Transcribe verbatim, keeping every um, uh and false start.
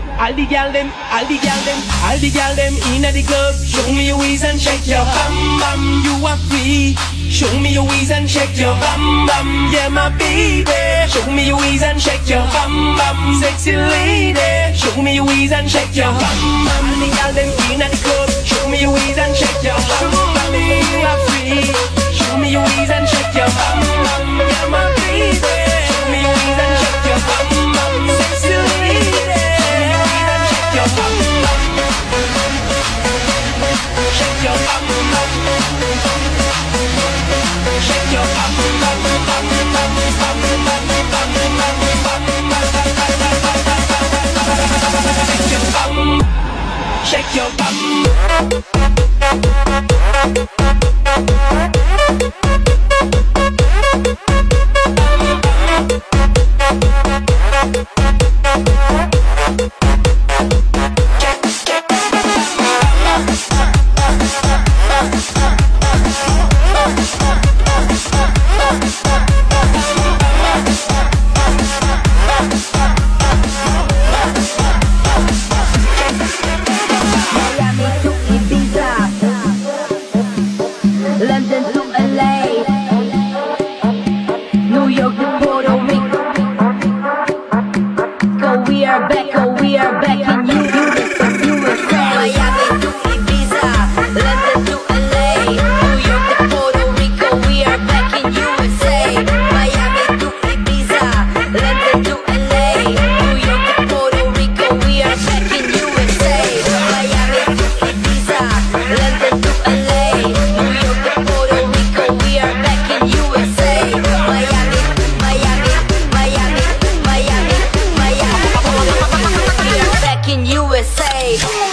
all the girl them, all the girl them, all the girl them inna the club. Show me your waist and shake your bum bum. You are free. Show me your waist and shake your bum bum. Yeah, my baby. Show me your waist and shake your bum bum. Sexy lady. Show me your waist and shake your bum bum. All the girl them inna the club. Show me your waist and shake your bum bum. You are free. Show me your waist and shake your bum bum. Yeah, my baby. Show me your waist and shake your bum bum. Sexy lady. Your bum bum, shake your bum bum, shake your bum bum bum bum bum bum bum bum. Shake your bum, shake your U S A